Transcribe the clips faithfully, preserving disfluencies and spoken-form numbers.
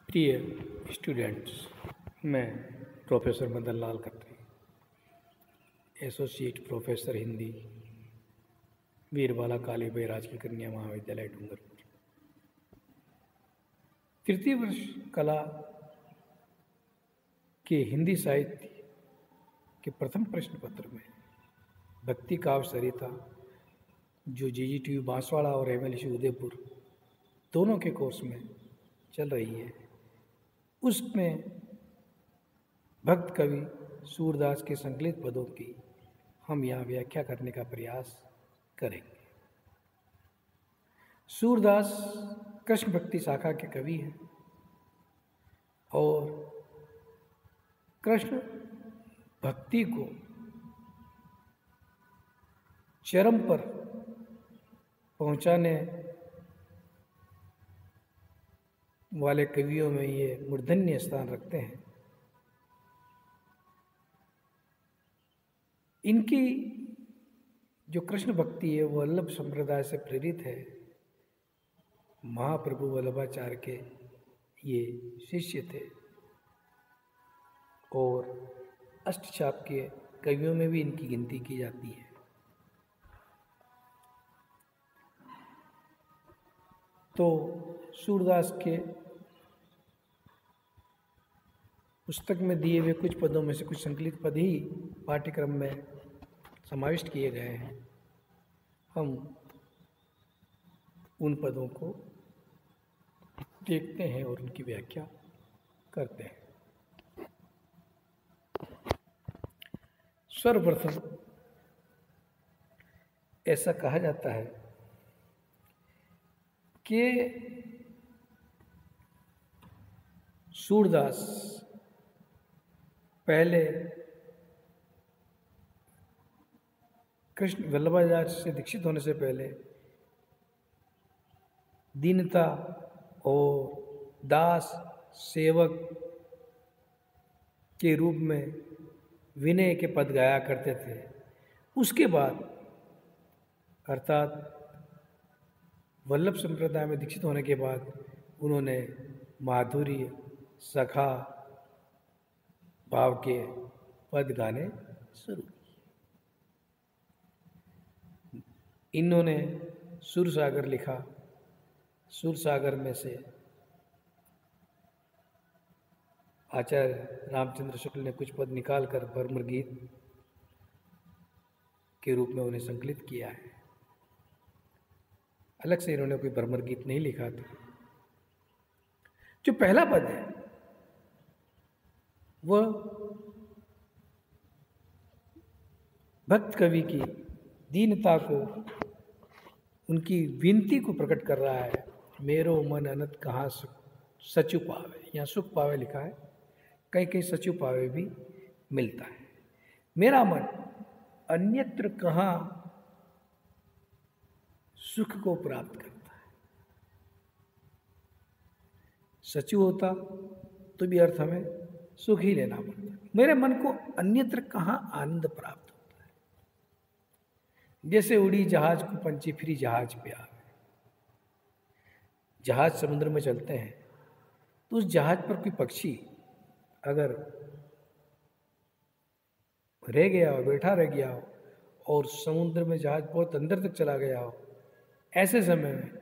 प्रिय स्टूडेंट्स, मैं professor Madan Lal Khatri, associate professor Hindi, Veerbala Kalibai राजकीय कन्या महाविद्यालय डूंगरपुर। तृतीय वर्ष कला के हिंदी साहित्य के प्रथम प्रश्न पत्र में भक्ति काव्य सरिता, जो G G T U Banswara और एम एल सी उदयपुर दोनों के कोर्स में चल रही है, उसमें भक्त कवि सूरदास के संकलित पदों की हम यहाँ व्याख्या करने का प्रयास करेंगे। सूरदास कृष्ण भक्ति शाखा के कवि हैं और कृष्ण भक्ति को चरम पर पहुंचाने वाले कवियों में ये मूर्धन्य स्थान रखते हैं। इनकी जो कृष्ण भक्ति है वो वल्लभ संप्रदाय से प्रेरित है। महाप्रभु वल्लभाचार्य के ये शिष्य थे और अष्टचाप के कवियों में भी इनकी गिनती की जाती है। तो सूरदास के पुस्तक में दिए हुए कुछ पदों में से कुछ संकलित पद ही पाठ्यक्रम में समाविष्ट किए गए हैं। हम उन पदों को देखते हैं और उनकी व्याख्या करते हैं। सर्वप्रथम ऐसा कहा जाता है कि सूरदास पहले कृष्ण वल्लभाचार्य से दीक्षित होने से पहले दीनता और दास सेवक के रूप में विनय के पद गाया करते थे। उसके बाद अर्थात वल्लभ संप्रदाय में दीक्षित होने के बाद उन्होंने माधुर्य सखा भाव के पद गाने शुरू किए। इन्होंने सुरसागर लिखा। सुरसागर में से आचार्य रामचंद्र शुक्ल ने कुछ पद निकालकर भ्रमर गीत के रूप में उन्हें संकलित किया है। अलग से इन्होंने कोई भ्रमर गीत नहीं लिखा था। जो पहला पद है वह भक्त कवि की दीनता को, उनकी विनती को प्रकट कर रहा है। मेरो मन अनंत कहाँ सचु पावे, यहाँ सुख पावे लिखा है, कहीं कहीं सचु पावे भी मिलता है। मेरा मन अन्यत्र कहाँ सुख को प्राप्त करता है। सचु होता तो भी अर्थ हमें सुख ही लेना पड़ता। मेरे मन को अन्यत्र कहाँ आनंद प्राप्त होता है। जैसे उड़ी जहाज को पंछी फिरी जहाज पे आवे। जहाज समुद्र में चलते हैं तो उस जहाज पर कोई पक्षी अगर रह गया हो, बैठा रह गया हो और समुद्र में जहाज बहुत अंदर तक चला गया हो, ऐसे समय में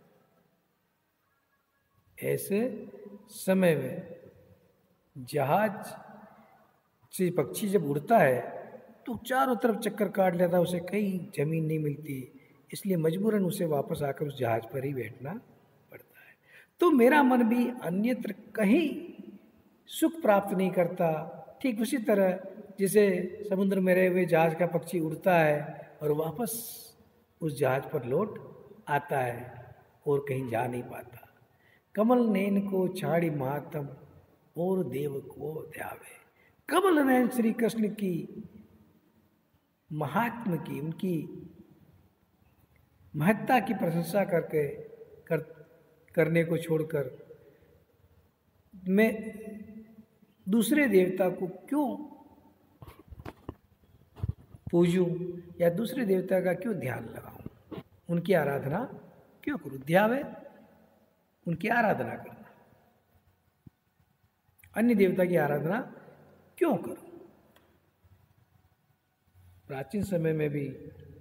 ऐसे समय में जहाज से पक्षी जब उड़ता है तो चारों तरफ चक्कर काट लेता है, उसे कहीं जमीन नहीं मिलती, इसलिए मजबूरन उसे वापस आकर उस जहाज पर ही बैठना पड़ता है। तो मेरा मन भी अन्यत्र कहीं सुख प्राप्त नहीं करता। ठीक उसी तरह जैसे समुद्र में रहे हुए जहाज का पक्षी उड़ता है और वापस उस जहाज पर लौट आता है और कहीं जा नहीं पाता। कमल नैन को छाड़ी महात्म और देव को ध्यावे। कमल नैन श्री कृष्ण की महात्म की, उनकी महत्ता की प्रशंसा करके कर करने को छोड़कर मैं दूसरे देवता को क्यों पूजूं या दूसरे देवता का क्यों ध्यान लगाऊं, उनकी आराधना क्यों करूं। ध्यावे उनकी आराधना करना। अन्य देवता की आराधना क्यों करूं? प्राचीन समय में भी,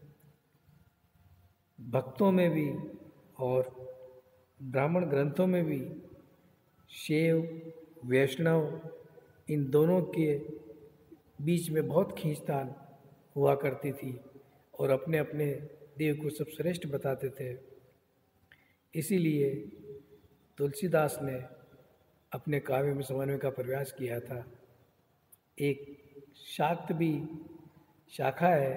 भक्तों में भी और ब्राह्मण ग्रंथों में भी शैव वैष्णव इन दोनों के बीच में बहुत खींचतान हुआ करती थी और अपने अपने देव को सब श्रेष्ठ बताते थे। इसीलिए तुलसीदास ने अपने काव्य में समन्वय का प्रयास किया था। एक शाक्त भी शाखा है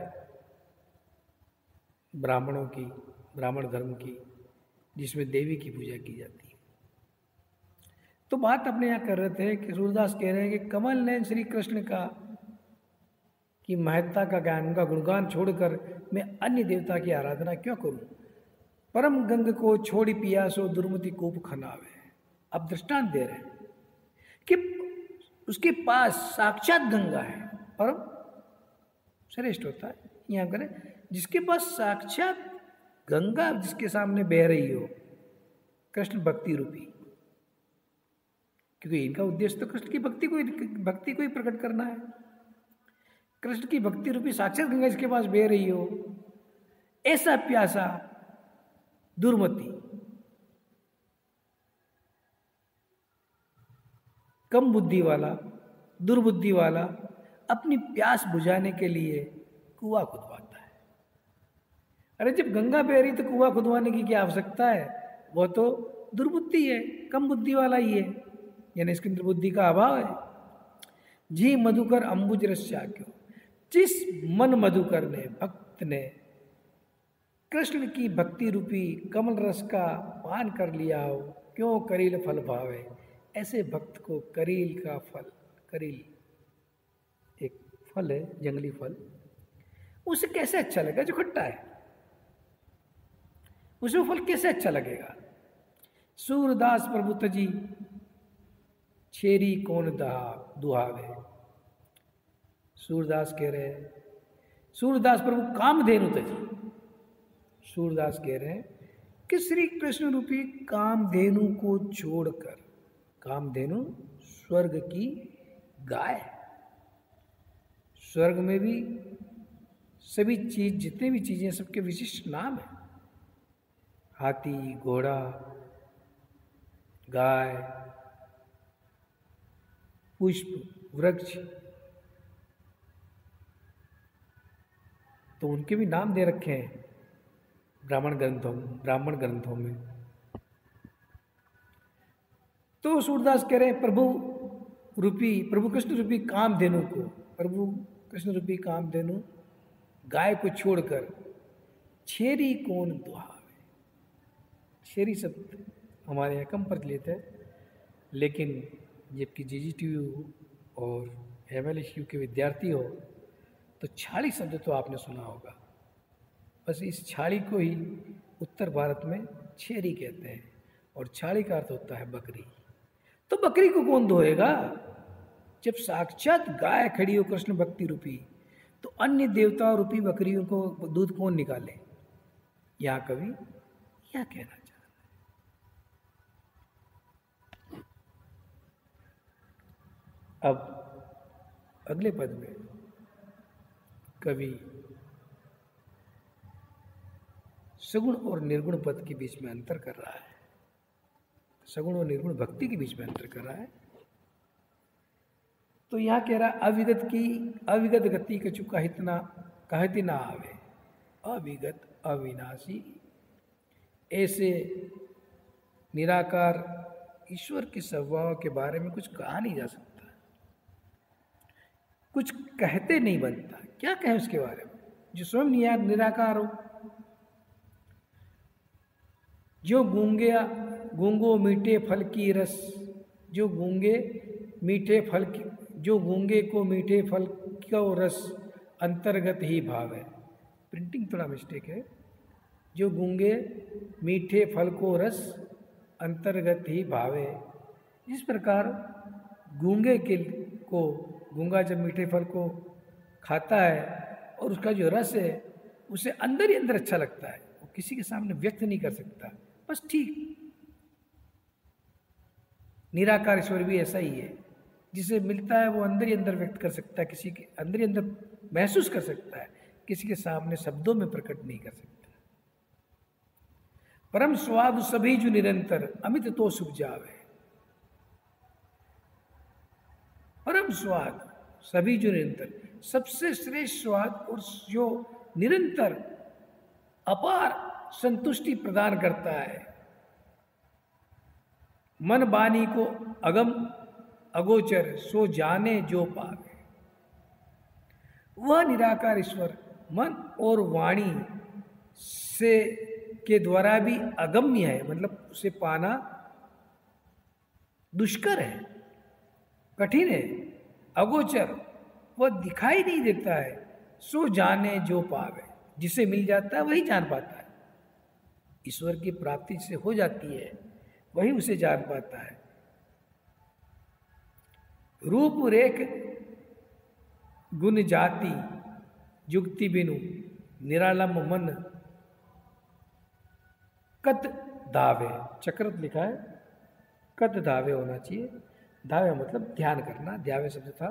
ब्राह्मणों की, ब्राह्मण धर्म की, जिसमें देवी की पूजा की जाती है। तो बात अपने यहाँ कर रहे थे कि सूरदास कह रहे हैं कि कमल नयन श्री कृष्ण का की महत्ता का ज्ञान, उनका गुणगान छोड़कर मैं अन्य देवता की आराधना क्यों करूं? परम गंग को छोड़ी पियासो दुर्मति कूप खनावे। अब दृष्टांत दे रहे हैं कि उसके पास साक्षात गंगा है, परम श्रेष्ठ होता है। यहाँ करें जिसके पास साक्षात गंगा जिसके सामने बह रही हो, कृष्ण भक्ति रूपी, क्योंकि इनका उद्देश्य तो कृष्ण की भक्ति को भक्ति को ही प्रकट करना है। कृष्ण की भक्ति रूपी साक्षात गंगा जिसके पास बह रही हो, ऐसा प्यासा दुर्मति, कम बुद्धि वाला, दुर्बुद्धि वाला अपनी प्यास बुझाने के लिए कुआं खुदवाता है। अरे जब गंगा बह रही तो कुआं खुदवाने की क्या आवश्यकता है? वो तो दुर्बुद्धि है, कम बुद्धि वाला ही है, यानी इसके अंदर बुद्धि का अभाव है। जी मधुकर अंबुज रस्या क्यों, जिस मन मधुकर ने, भक्त ने कृष्ण की भक्ति रूपी कमल रस का पान कर लिया हो, क्यों करील फल भावे। ऐसे भक्त को करील का फल, करील एक फल है, जंगली फल, उसे कैसे अच्छा लगेगा जो खट्टा है? उसे वो फल कैसे अच्छा लगेगा? सूरदास प्रभु तजी छेरी कौन दहा दुहावे। सूरदास कह रहे हैं, सूरदास प्रभु कामधेनु तजी, सूरदास कह रहे हैं कि श्री कृष्ण रूपी कामधेनु को छोड़कर, कामधेनु स्वर्ग की गाय, स्वर्ग में भी सभी चीज, जितने भी चीजें, सबके विशिष्ट नाम है। हाथी, घोड़ा, गाय, पुष्प, वृक्ष, तो उनके भी नाम दे रखे हैं ब्राह्मण ग्रंथों ब्राह्मण ग्रंथों में। तो सूरदास कह रहे हैं प्रभु रूपी, प्रभु कृष्ण रूपी कामधेनु को, प्रभु कृष्ण रूपी कामधेनु गाय को छोड़कर छेरी कौन दुहावे। छेरी शब्द हमारे यहाँ कम प्रचलित है, लेकिन जबकि जी जी टी यू और एम एल एस यू के विद्यार्थी हो तो छाड़ी शब्द तो आपने सुना होगा। बस इस छाड़ी को ही उत्तर भारत में छेरी कहते हैं, और छाड़ी का अर्थ होता है बकरी। तो बकरी को कौन धोएगा? जब साक्षात गाय खड़ी हो कृष्ण भक्ति रूपी, तो अन्य देवता रूपी बकरियों को दूध कौन निकाले? यहाँ कवि यह कहना चाह रहा है। अब अगले पद में कवि सगुण और निर्गुण पद के बीच में अंतर कर रहा है, सगुण और निर्गुण भक्ति के बीच में अंतर कर रहा है। तो यहाँ कह रहा है अविगत की अविगत गति कछु कहितना कहती ना आवे, अविगत अविनाशी, ऐसे निराकार ईश्वर के स्वभाव के बारे में कुछ कहा नहीं जा सकता, कुछ कहते नहीं बनता। क्या कहें उसके बारे में जो स्वयं निराकार हो? जो गूंगे गूंगो मीठे फल की रस, जो गूंगे मीठे फल की, जो गूंगे को मीठे फल का रस अंतर्गत ही भाव है। प्रिंटिंग थोड़ा मिस्टेक है। जो गूंगे मीठे फल को रस अंतर्गत ही भावे। इस प्रकार गूंगे के को, गूंगा जब मीठे फल को खाता है और उसका जो रस है उसे अंदर ही अंदर अच्छा लगता है, वो किसी के सामने व्यक्त नहीं कर सकता, बस ठीक। निराकार ईश्वर भी ऐसा ही है। जिसे मिलता है वो अंदर ही अंदर व्यक्त कर सकता है, किसी के अंदर ही अंदर महसूस कर सकता है, किसी के सामने शब्दों में प्रकट नहीं कर सकता। परम स्वाद सभी जो निरंतर अमित तो सुख जावे। परम स्वाद सभी जो निरंतर, सबसे श्रेष्ठ स्वाद और जो निरंतर अपार संतुष्टि प्रदान करता है, मन वाणी को अगम अगोचर सो जाने जो पावे। वह निराकार ईश्वर मन और वाणी से के द्वारा भी अगम्य है, मतलब उसे पाना दुष्कर है, कठिन है, अगोचर, वह दिखाई नहीं देता है। सो जाने जो पावे, जिसे मिल जाता है वही जान पाता है। ईश्वर की प्राप्ति से हो जाती है, वही उसे जान पाता है। रूप रेख गुण जाति युक्ति बिनु निरालंब मन कत धावे। चक्रत लिखा है, कत धावे होना चाहिए। धावे मतलब ध्यान करना, ध्यावे शब्द था।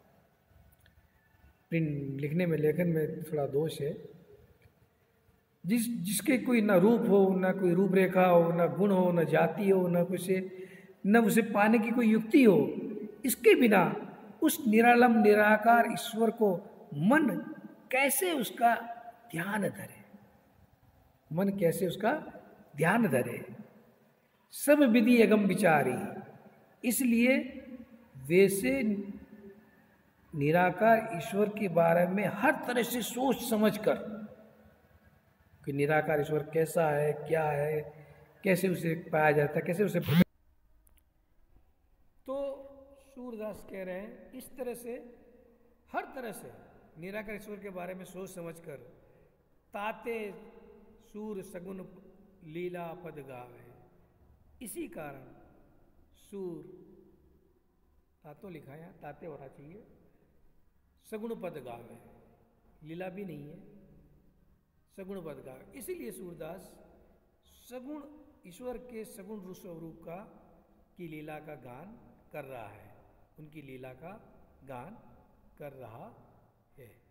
प्रिंट लिखने में लेखन में थोड़ा दोष है। जिस जिसके कोई ना रूप हो, ना कोई रूपरेखा हो, ना गुण हो, ना जाति हो, ना कुछ, न उसे पाने की कोई युक्ति हो, इसके बिना उस निरालंब निराकार ईश्वर को मन कैसे उसका ध्यान धरे, मन कैसे उसका ध्यान धरे। सब विधि अगम विचारी, इसलिए वैसे निराकार ईश्वर के बारे में हर तरह से सोच समझ कर कि निराकार ईश्वर कैसा है, क्या है, कैसे उसे पाया जाता है, कैसे उसे। तो सूरदास कह रहे हैं इस तरह से, हर तरह से निराकार ईश्वर के बारे में सोच समझकर ताते सूर सगुन लीला पद गावे। इसी कारण सूर, तातो लिखा है, ताते होना चाहिए, सगुण पद गावे, लीला भी नहीं है, सगुण पद गावे। इसीलिए सूरदास सगुण ईश्वर के सगुण रूप स्वरूप का की लीला का गान कर रहा है, उनकी लीला का गान कर रहा है।